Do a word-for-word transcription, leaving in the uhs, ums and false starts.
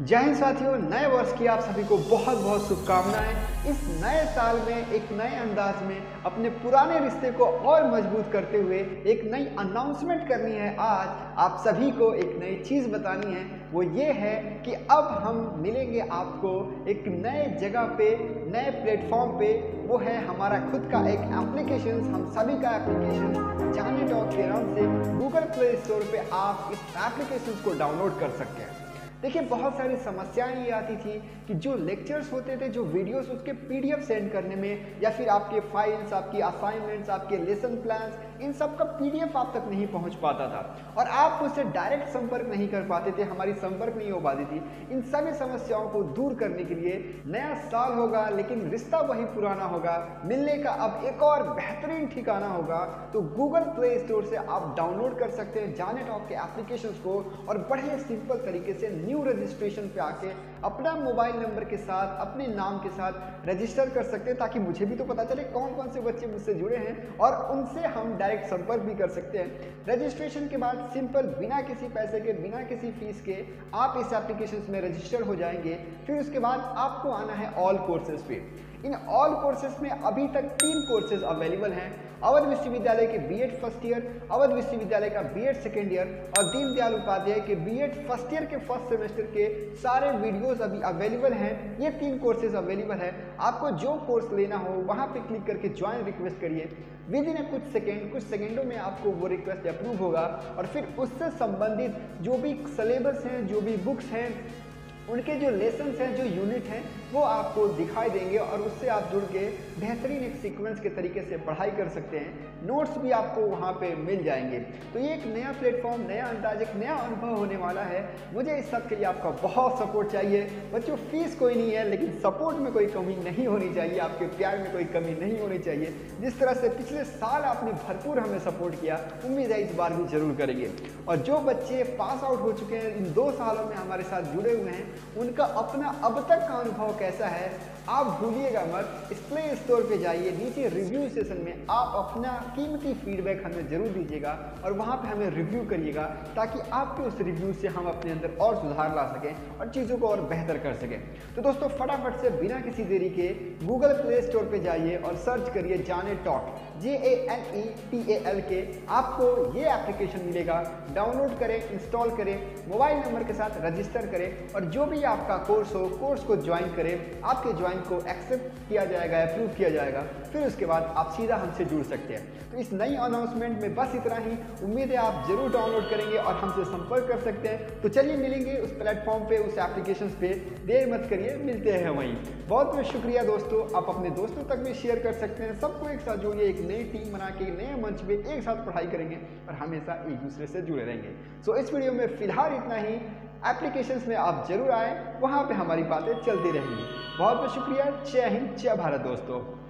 जय हिंद साथियों, नए वर्ष की आप सभी को बहुत बहुत शुभकामनाएं। इस नए साल में एक नए अंदाज में अपने पुराने रिश्ते को और मजबूत करते हुए एक नई अनाउंसमेंट करनी है। आज आप सभी को एक नई चीज़ बतानी है, वो ये है कि अब हम मिलेंगे आपको एक नए जगह पे, नए प्लेटफॉर्म पे। वो है हमारा खुद का एक एप्लीकेशन, हम सभी का एप्लीकेशन जाने टॉक के नाम से गूगल प्ले स्टोर पे आप इस एप्लीकेशन को डाउनलोड कर सकते हैं। देखिए, बहुत सारी समस्याएं ये आती थी कि जो लेक्चर्स होते थे, जो वीडियोस, उसके पीडीएफ सेंड करने में, या फिर आपके फाइल्स, आपकी असाइनमेंट्स, आपके लेसन प्लान्स, इन सब का पीडीएफ आप तक नहीं पहुंच पाता था और आप उससे डायरेक्ट संपर्क नहीं कर पाते थे, हमारी संपर्क नहीं हो पाती थी। इन सभी समस्याओं को दूर करने के लिए नया साल होगा लेकिन रिश्ता वही पुराना होगा, मिलने का अब एक और बेहतरीन ठिकाना होगा। तो गूगल प्ले स्टोर से आप डाउनलोड कर सकते हैं जाने टॉक के एप्लीकेशन को और बड़े सिंपल तरीके से न्यू रजिस्ट्रेशन पे आके अपना मोबाइल नंबर के साथ, अपने नाम के साथ रजिस्टर कर सकते हैं, ताकि मुझे भी तो पता चले कौन कौन से बच्चे मुझसे जुड़े हैं और उनसे हम डायरेक्ट संपर्क भी कर सकते हैं। रजिस्ट्रेशन के बाद सिंपल, बिना किसी पैसे के, बिना किसी फीस के आप इस एप्लीकेशन में रजिस्टर हो जाएंगे। फिर उसके बाद आपको आना है ऑल कोर्सेज पे। इन ऑल कोर्सेज में अभी तक तीन कोर्सेज अवेलेबल हैं। अवध विश्वविद्यालय के बीएड फर्स्ट ईयर, अवध विश्वविद्यालय का बीएड सेकेंड ईयर और दीनदयाल उपाध्याय के बीएड फर्स्ट ईयर के फर्स्ट सेमेस्टर के सारे वीडियोस अभी अवेलेबल हैं। ये तीन कोर्सेज अवेलेबल है। आपको जो कोर्स लेना हो वहाँ पे क्लिक करके ज्वाइन रिक्वेस्ट करिए। विद इन कुछ सेकेंड कुछ सेकेंडों में आपको वो रिक्वेस्ट अप्रूव होगा और फिर उससे संबंधित जो भी सिलेबस हैं, जो भी बुक्स हैं, उनके जो लेसन्स हैं, जो यूनिट हैं, वो आपको दिखाई देंगे और उससे आप जुड़ के बेहतरीन एक सीक्वेंस के तरीके से पढ़ाई कर सकते हैं। नोट्स भी आपको वहाँ पे मिल जाएंगे। तो ये एक नया प्लेटफॉर्म, नया अंदाज, एक नया अनुभव होने वाला है। मुझे इस सब के लिए आपका बहुत सपोर्ट चाहिए। बच्चों, फीस कोई नहीं है लेकिन सपोर्ट में कोई कमी नहीं होनी चाहिए, आपके प्यार में कोई कमी नहीं होनी चाहिए। जिस तरह से पिछले साल आपने भरपूर हमें सपोर्ट किया, उम्मीद है इस बार भी जरूर करेंगे। और जो बच्चे पास आउट हो चुके हैं, इन दो सालों में हमारे साथ जुड़े हुए हैं, उनका अपना अब तक का अनुभव कैसा है आप भूलिएगा मत। इस प्ले स्टोर पे जाइए, नीचे रिव्यू सेशन में आप अपना कीमती फीडबैक हमें जरूर दीजिएगा और वहाँ पे हमें रिव्यू करिएगा, ताकि आपके उस रिव्यू से हम अपने अंदर और सुधार ला सकें और चीज़ों को और बेहतर कर सकें। तो दोस्तों, फटाफट से बिना किसी देरी के गूगल प्ले स्टोर पे जाइए और सर्च करिए जाने talk, J A N E T A L K. आपको ये एप्लीकेशन मिलेगा, डाउनलोड करें, इंस्टॉल करें, मोबाइल नंबर के साथ रजिस्टर करें और जो भी आपका कोर्स हो, कोर्स को ज्वाइन करें। आपके ज्वाइन को एक्सेप्ट किया जाएगा, अप्रूव किया जाएगा। फिर उसके बाद आप सीधा हमसे जुड़ सकते हैं। तो इस नई अनाउंसमेंट में बस इतना ही। उम्मीद है आप जरूर डाउनलोड करेंगे और हमसे संपर्क कर सकते हैं। तो चलिए मिलेंगे उस प्लेटफॉर्म पे, उस एप्लीकेशन पे। देर मत करिए, मिलते हैं वहीं। बहुत बहुत शुक्रिया दोस्तों। आप अपने दोस्तों तक भी शेयर कर सकते हैं। सबको एक साथ जोड़िए, एक नई टीम बना के नए मंच पे एक साथ पढ़ाई करेंगे और हमेशा एक दूसरे से जुड़े रहेंगे। सो इस वीडियो में फिलहाल इतना ही। एप्लीकेशंस में आप जरूर आएँ, वहाँ पे हमारी बातें चलती रहेंगी। बहुत बहुत शुक्रिया। जय हिंद, जय भारत दोस्तों।